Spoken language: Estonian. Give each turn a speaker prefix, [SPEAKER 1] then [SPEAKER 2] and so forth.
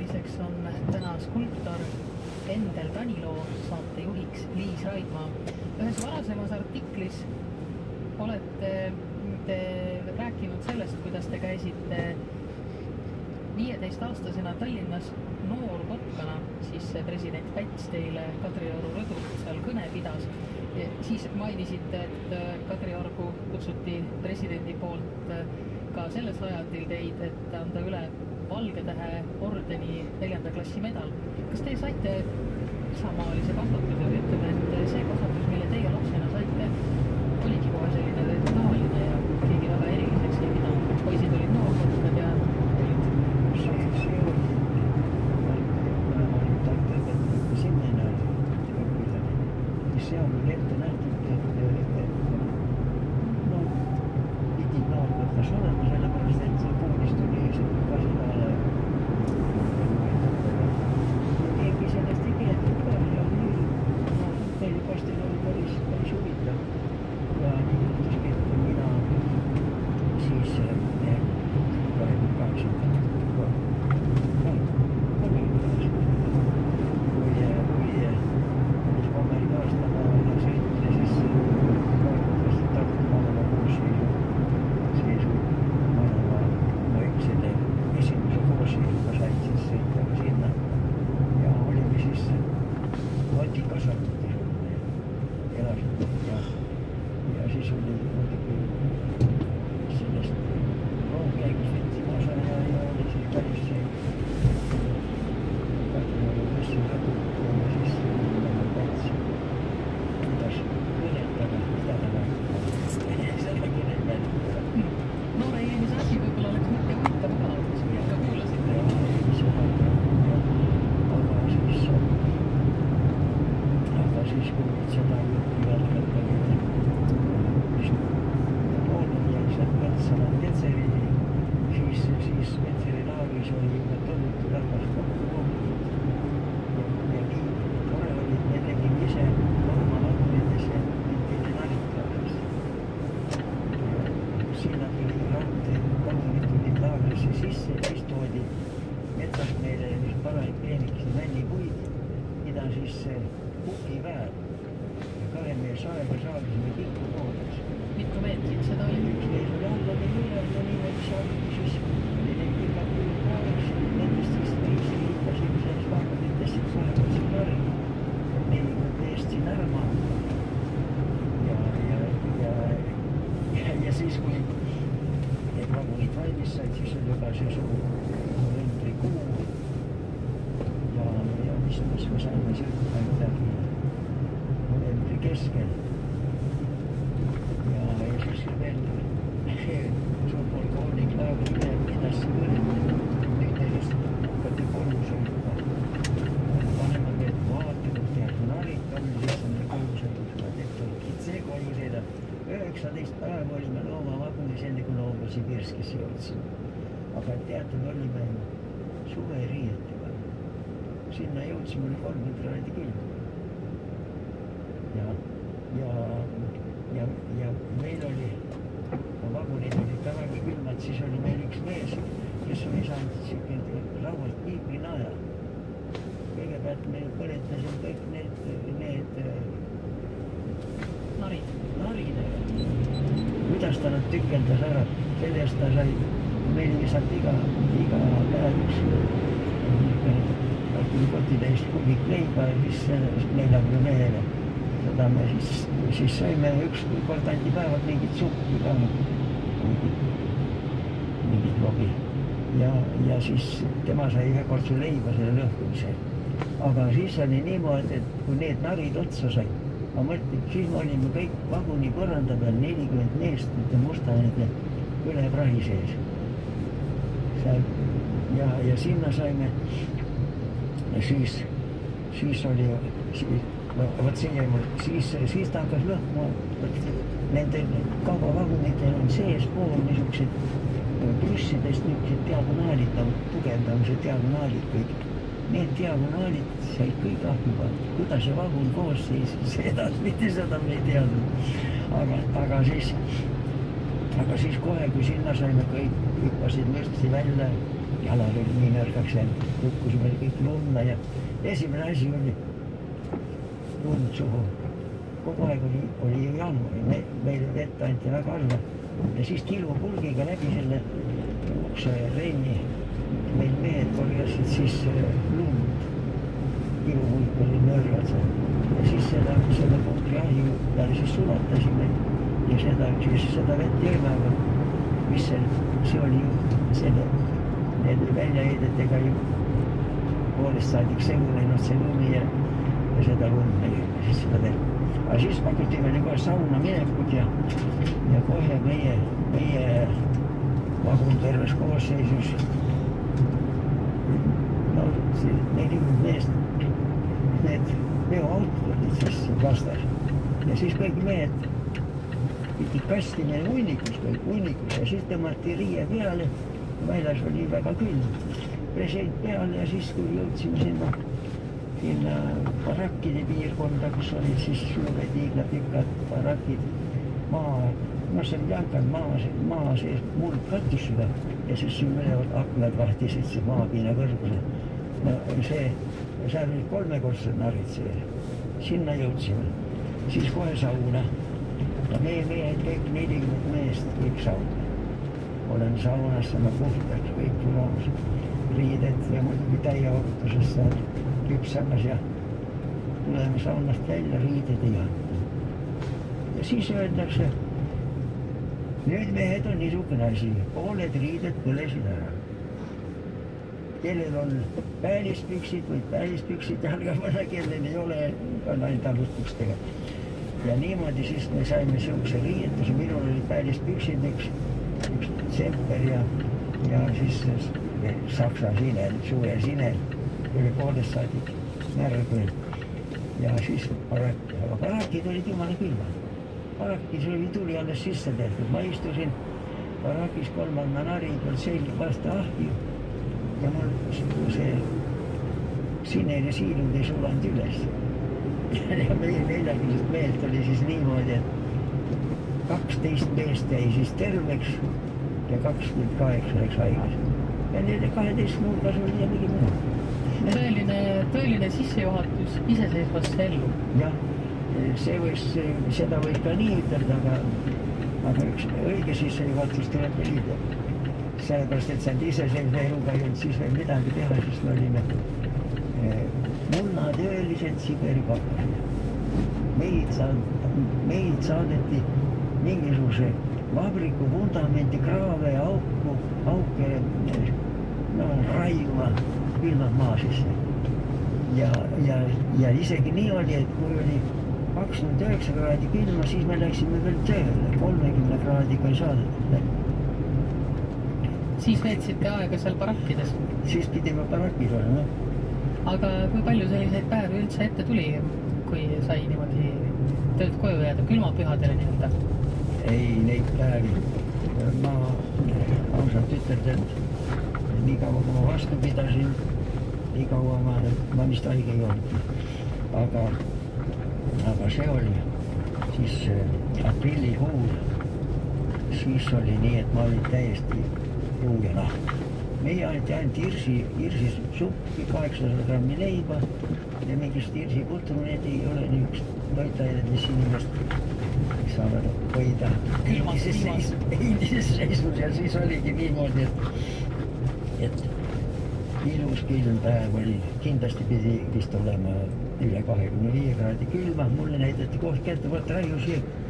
[SPEAKER 1] külaliseks on täna skulptor Endel Taniloo, saatejuhiks Liis Raidmaa. Ühes varasemas artiklis olete te rääkinud sellest, kuidas te käisite 15-aastasena Tallinnas noorkotkana, siis president Päts teile Kadrioru rõdult seal kõne pidas. Siis mainisite, et Kadriorgu kutsuti presidendi poolt ka selles ajaldil teid, et anda üle Valgetähe ordeni 4. klassi medal. Kas te saite samaalise kasvatuse või ütleme, et see kasvatus, mille teie lapsena saite, oligi kohe selline tavaline ja keegi väga eriliseks ei pidanud? Poisid olid noorkotkad ja
[SPEAKER 2] seal oli ette nähtud, et pidid noorkotkas olema, sellepärast, et koolist oli ka seda keegi sellest ei keeldud ka ja neil pastil oli päris huvitav ja nii juhtuski, et mina siis 28. Aga teatud olime suveriietega. Sinna jõudsime 30 kraadi külm. Ja meil oli, vagunid olid ka väga külmad, siis oli meil üks mees, kes oli saanud siuke raualt piibrinaja. Kõigepealt me põletasime kõik need narid. Kuidas ta nad tükeldas ära? Selle eest ta sai, meil visati iga päev üks kotitäis kubik leiba ja siis 40 mehele. Seda me siis saime üks kord anti päevad mingit suppi ka, mingit lobi. Ja siis tema sai ühe kortsu leiba selle lõhkumisel. Aga siis oli niimoodi, et kui need narid otsa said, ma mõtlen, siis me olime kõik vaguni põranda peal 40 meest, mitte mustanede üle prahi sees. Ja sinna saime, siis oli, võt siis ta hakkas lõhkuma, nende kaubavagunidel on sees pool niisugused plussidest niisugused diagonaalid, tugevdamise diagonaalid kõik. Need diagonaalid said kõik ahju pannud. Kuidas see vagun koos siis, seda me ei teadnud. Aga siis kohe, kui sinna saime kõik hüppasid mürsti välja, jalad olid nii nõrgaks jäänud, kukkusime kõik lunna ja esimene asi oli lund suhu. Kogu aeg oli ju jammu, meil vett anti väga alla ja siis tilupulgiga läbi selle ukse renni meil mehed korjasid siis lund. Tilupulk oli nõrgad ja siis seda pulgi ahi peale siis sulatasime ja seda vett jõime, aga mis see oli ju need väljaheidetega ju poolest saadik segunenud see lumi ja seda lund me jõime siis seda vett. Aga siis pakuti meile kohe sauna minekut ja kohe meie vagun terves koosseisus no 40 meest need veoautod olid siis vastas ja siis kõik mehed pidid kastima hunnikus ja siis tõmmati riie peale, väljas oli väga külm, president peale ja siis kui jõudsime sinna barakkide piirkonda, kus olid siis suured hiiglapikad barakid, no see oli jankad maa sees muld katus seda ja siis üleval aknad vahtisid see maapiina kõrgusel. No seal olid 3-kordsed narid sees, sinna jõudsime, siis kohe sauna. Ja meie mehed kõik 40 meest, kõik sauna. Olen saunas sama puhtaks, kõik sulamus, riided ja muidugi täieorutuses seal küpsamas ja tuleme saunast välja, riided ei anta. Ja siis öeldakse, nüüd mehed on niisugune asi, pooled riided põlesid ära. Kellel on päälispüksid või päälispüksid jalga panna, kellel ei ole, on ainult aluspükstega. Ja niimoodi siis me saime siukse riietuse, minul oli päälispüksid, üks tsemper ja siis saksa sinel, suve sinel, oli poolest saadik märg veel. Ja siis barakid olid jumala külmad. Barakis oli tuli alles sisse tehtud, ma istusin barakis 3. nari peal selgi vastu ahju ja mul see sinene siilud ei sulanud üles. Ja meie 40 meelt oli siis niimoodi, et 12 meest jäi siis terveks ja 28 läks haiges. Ja nende 12 nurgas oli jällegi mina.
[SPEAKER 1] Tõeline sissejuhatus iseseisvasse ellu.
[SPEAKER 2] Jah, seda võis ka nii ütelda, aga üks õige sissejuhatus tuleb liida. Sellepärast, et see iseseisva eluga ei olnud siis veel midagi teha, siis me olime munnatöölised Siberi pakased. Meid saadeti mingisuguse vabriku vundamenti, kraave ja auke raiuma külmad maa sisse. Ja isegi nii oli, et kui oli 29 kraadi külma, siis me läksime veel tööle, 30 kraadiga ei saadetud.
[SPEAKER 1] Siis veetsite aega seal barakkides?
[SPEAKER 2] Siis pidime barakis olema.
[SPEAKER 1] Aga kui palju selliseid päevi üldse ette tuli, kui sai niimoodi töölt koju jääda, külmapühadele nii-öelda?
[SPEAKER 2] Ei, neid päevi. Ma ausalt ütelda, et nii kaua kui ma vastu pidasin, nii kaua ma vist haige ei olnud. Aga see oli siis aprillikuul, siis oli nii, et ma olin täiesti juu ja nahk. Meie anti ainult irsi suppi, 800 grammi leiba ja mingist irsi putru, need ei ole niisugust toitained, mis inimest saavad hoida endises seisus ja siis oligi niimoodi, et ilus külm päev oli, kindlasti pidi vist olema üle 25 kraadi külma, mulle näidati koht kätte, vaata raiu siia